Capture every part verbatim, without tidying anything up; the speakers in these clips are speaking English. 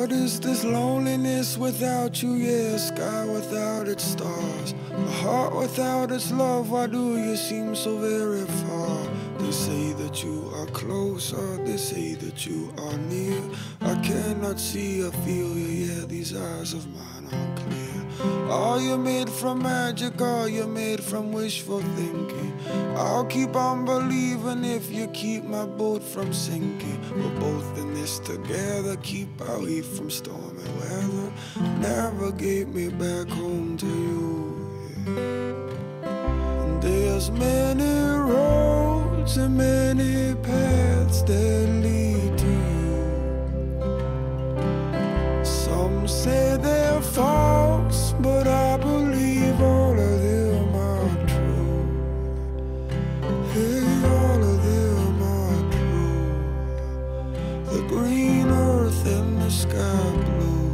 What is this loneliness without you? Yeah, a sky without its stars, a heart without its love. Why do you seem so very far? They say that you are closer, they say that you are near. I cannot see or feel you, yeah, these eyes of mine are clear. Are you made from magic? Are you made from wishful thinking? I'll keep on believing if you keep my boat from sinking. We're both in this together, keep away from stormy weather. Navigate me back home to you, yeah. And there's many roads and many paths that lead to you. Some say they're false, but I believe all of them are true. Hey, all of them are true. The green earth and the sky blue.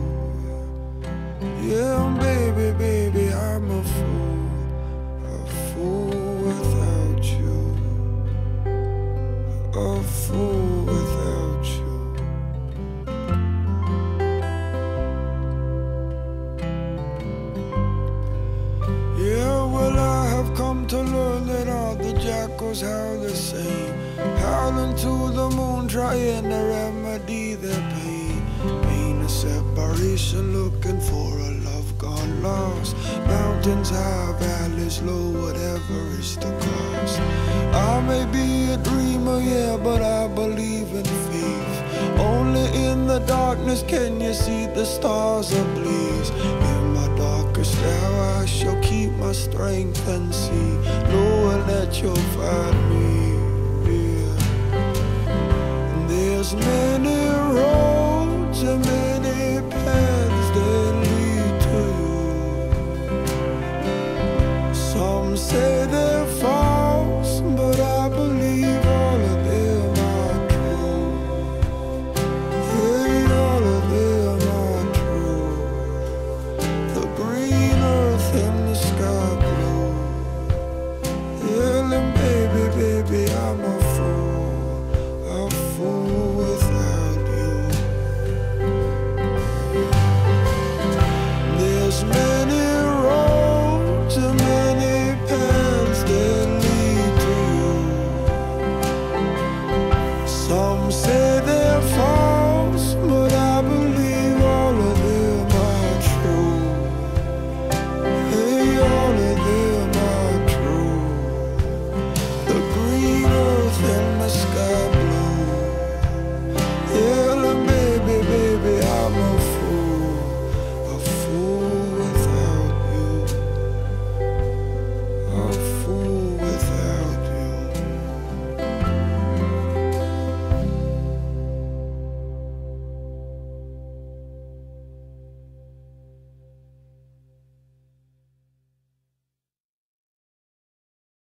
Yeah, baby, baby, I'm a fool, a fool without you, a fool without you. Yeah, well, I have come to learn that all the jackals howl the same, howling to the moon, trying to remedy their pain. Pain of separation, looking for a love gone lost. Mountains high, valleys low, whatever is the cost. I may be a dreamer, yeah, but I believe in faith. Only in the darkness can you see the stars ablaze. In my darkest hour I shall keep my strength and see, knowing that you'll find me, yeah. And there's many roads